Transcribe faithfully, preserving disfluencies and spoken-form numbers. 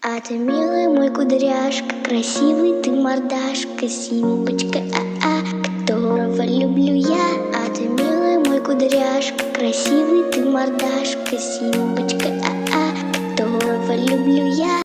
А ты, милый мой кудряшка, красивый ты мордашка, Симпочка, а-а, которого люблю я. А ты, милый мой кудряшка, красивый ты мордашка, Симпочка, а-а, которого люблю я.